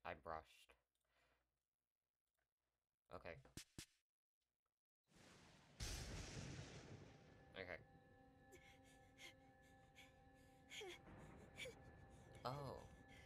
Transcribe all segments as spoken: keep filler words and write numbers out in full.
I brushed. Okay. Okay. Oh.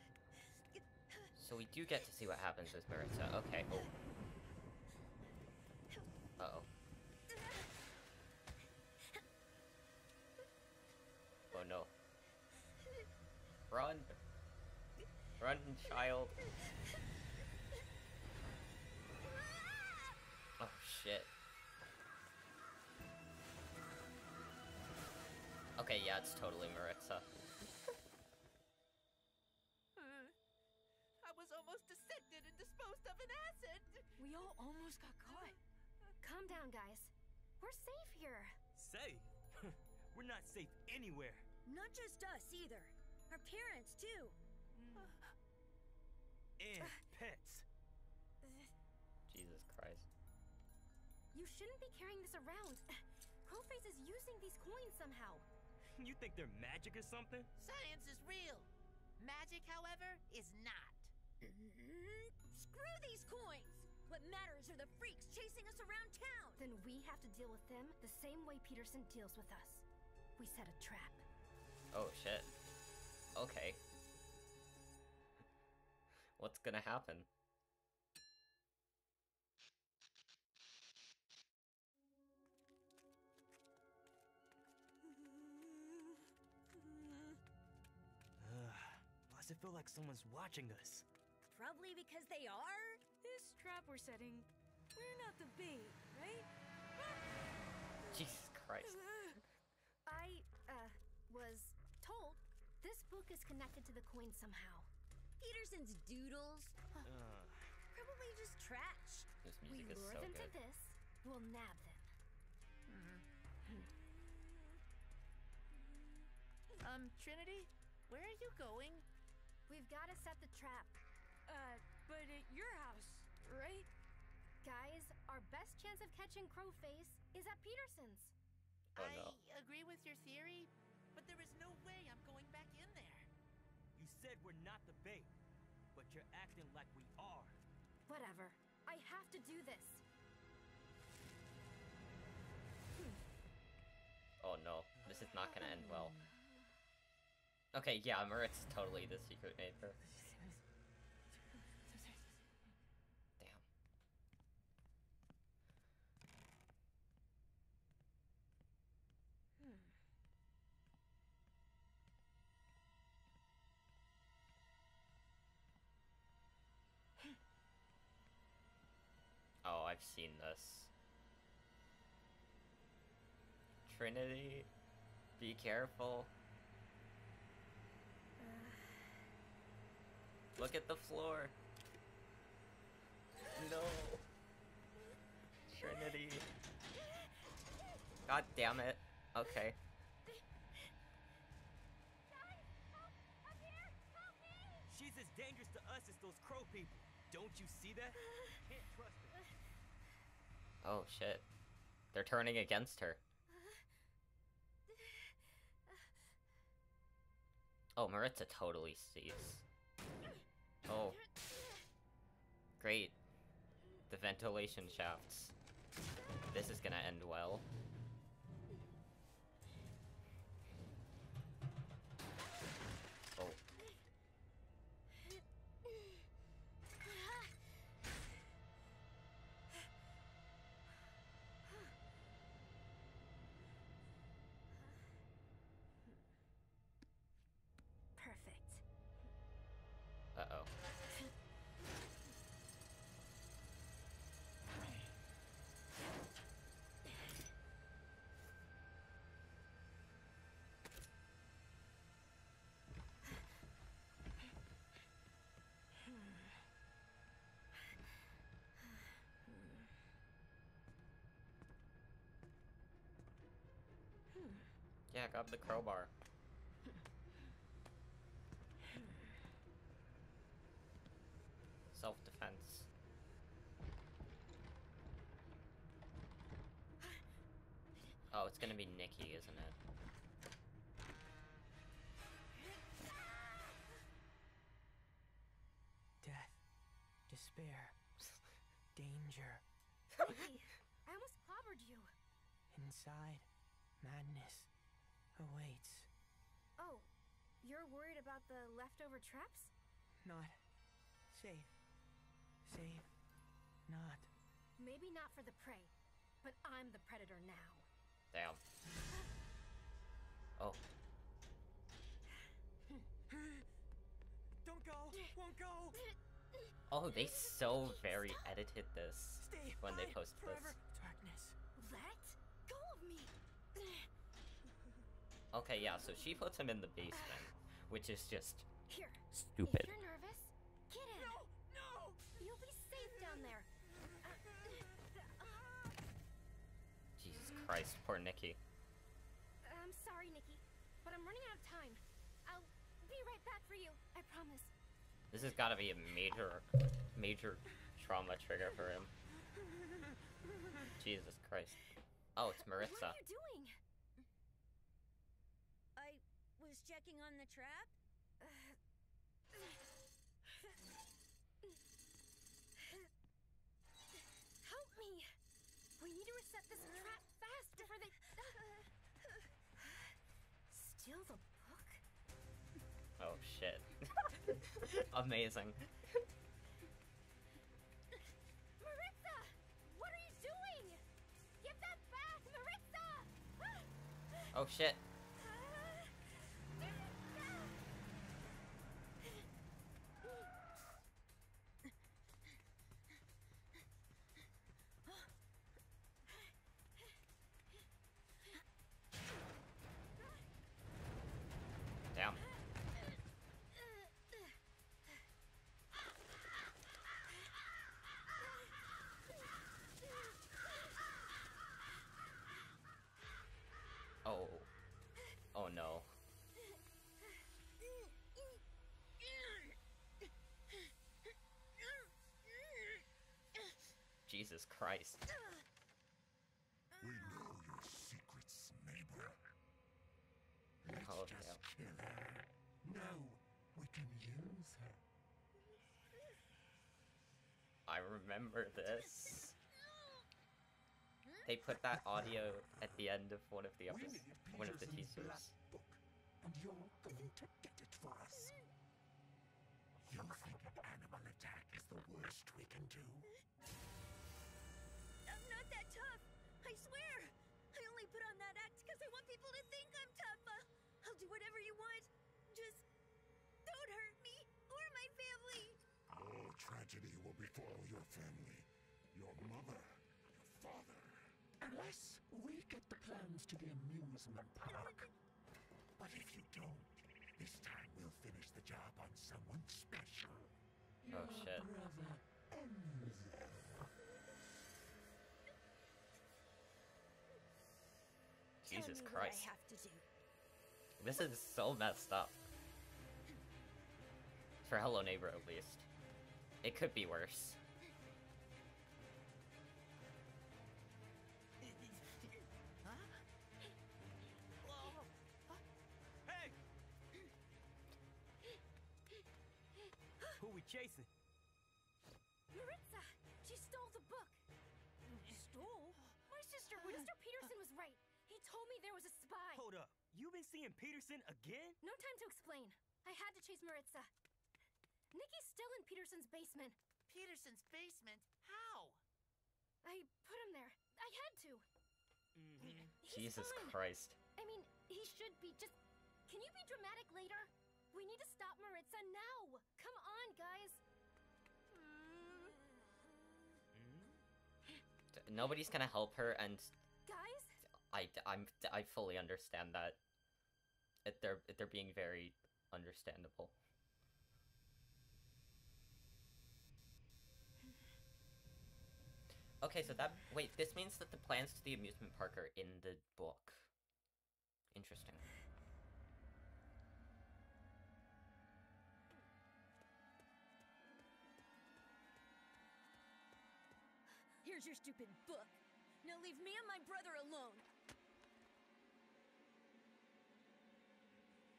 So we do get to see what happens with Maritza. Okay. Oh. Uh-oh. Oh no. Run! Run, child! Oh shit. Okay, yeah, it's totally Maritza. I was almost dissected and disposed of in acid! We all almost got caught. Calm down, guys. We're safe here. Safe? We're not safe anywhere. Not just us, either. Our parents, too. And pets. Jesus Christ. You shouldn't be carrying this around. Crowface is using these coins somehow. You think they're magic or something? Science is real. Magic, however, is not. Screw these coins! What matters are the freaks chasing us around town! Then we have to deal with them the same way Peterson deals with us. We set a trap. Oh shit. Okay. What's gonna happen? Why does it feel like someone's watching us? Probably because they are? This trap we're setting, we're not the bait, right? Jesus Christ. I, uh, was told this book is connected to the coin somehow. Peterson's doodles? Uh, Probably just trash. This We music is lure so them good. to this, we'll nab them. Um, Trinity, where are you going? We've got to set the trap. Uh, but at your house, right? Guys, our best chance of catching Crowface is at Peterson's. Oh, I no. agree with your theory, but there is no way I'm going back in there. you said we're not the bait, but you're acting like we are. Whatever. I have to do this. Oh no, this is not gonna end well. Okay, yeah, Marit's totally the secret neighbor. Damn. Oh, I've seen this. Trinity, be careful. Look at the floor. No. Trinity. God damn it. Okay. She's as dangerous to us as those crow people. Don't you see that? Can't trust her. Oh shit. They're turning against her. Oh, Maritza totally sees. Oh. Great. The ventilation shafts. This is gonna end well. Oh. Perfect. Uh-oh. Yeah, grab the crowbar. Self-defense. Oh, it's gonna be Nikki, isn't it? Death. Despair. Danger. Nicky, I almost clobbered you. Inside, madness awaits. Oh, you're worried about the leftover traps? Not safe. Safe. Not. Maybe not for the prey, but I'm the predator now. Damn. Oh. Don't go! Won't go! Oh, they so very edited this Stay when they hide posted forever. this. Darkness. Let go of me! Okay, yeah, so she puts him in the basement, which is just Here. stupid. If you're nervous, get in. No! No! You'll be safe down there. Jesus Christ, poor Nikki. I'm sorry, Nikki, but I'm running out of time. I'll be right back for you, I promise. This has gotta be a major, major trauma trigger for him. Jesus Christ. Oh, it's Maritza. What are you doing? I was checking on the trap. Help me! We need to reset this trap fast before they... Steal the book? Oh shit. Amazing. Maritza! What are you doing? Give that back, Maritza! Oh shit. Damn. Oh. Oh no. Jesus Christ. We know your secrets, neighbor. Let's Oh, just damn. kill her. No, we can use her. I remember this. They put that audio at the end of one of the We episodes, need one of the Peterson's teasers. black book, and you're going to get it for us. You think an animal attack is the worst we can do? I'm not that tough. I swear. I only put on that act because I want people to think I'm tough. Uh, I'll do whatever you want. Just don't hurt me or my family. Oh, tragedy will befall your family, your mother, your father. Unless we get the plans to the amusement park. But if you don't, this time we'll finish the job on someone special. Oh shit. Brother Enzo. Tell Jesus me Christ. What I have to do. This is so messed up. For Hello Neighbor, at least. It could be worse. Hey! Who we chasing? Maritza! She stole the book! Stole? My sister, Mister Peterson was right. He told me there was a spy. Hold up. You been seeing Peterson again? No time to explain. I had to chase Maritza. Nikki's still in Peterson's basement. Peterson's basement? How? I put him there. I had to. Mm-hmm. He's Jesus fine. Christ. I mean, he should be. Just, can you be dramatic later? We need to stop Maritza now. Come on, guys. D- Nobody's gonna help her, and Guys? I, I'm, I fully understand that. It, they're, they're being very understandable. Okay, so that, wait, this means that the plans to the amusement park are in the book. Interesting. Here's your stupid book. Now leave me and my brother alone.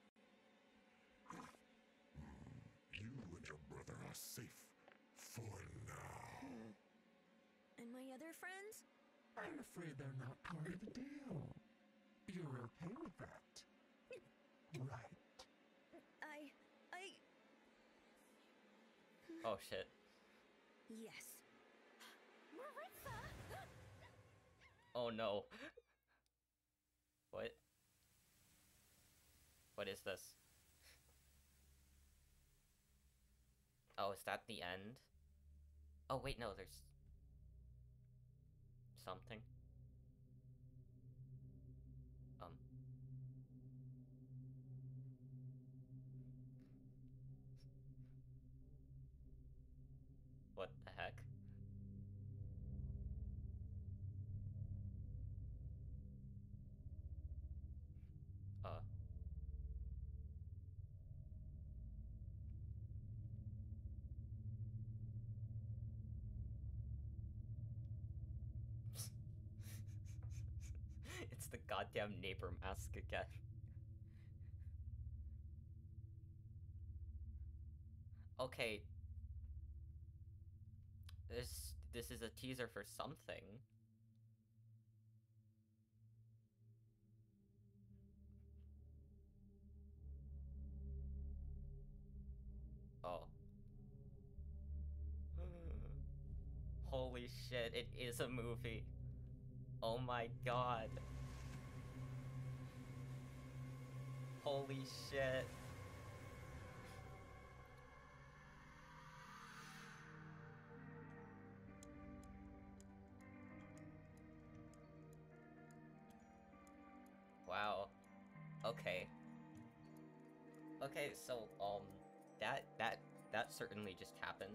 You and your brother are safe for friends? I'm afraid they're not part of the deal. You're okay with that? Right. I... I... Oh shit. Yes. Maritza! Oh no. What? What is this? Oh, is that the end? Oh wait, no, there's something. Um. What the heck? Uh. It's the goddamn neighbor mask again. Okay. This this is a teaser for something. Oh. Holy shit, it is a movie. Oh my god. Holy shit. Wow. Okay. Okay, so, um, that, that, that certainly just happened.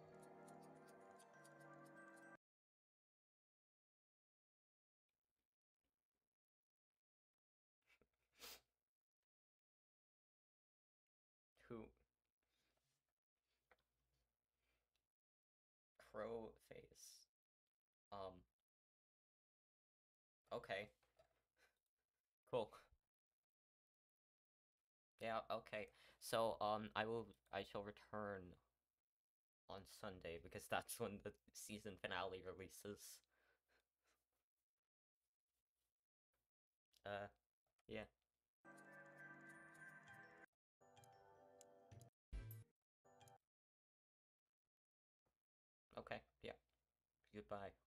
Who? Crow face. Um. Okay. Cool. Yeah, okay. So, um, I will, I shall return on Sunday, because that's when the season finale releases. Uh, yeah. Okay, yeah. Goodbye.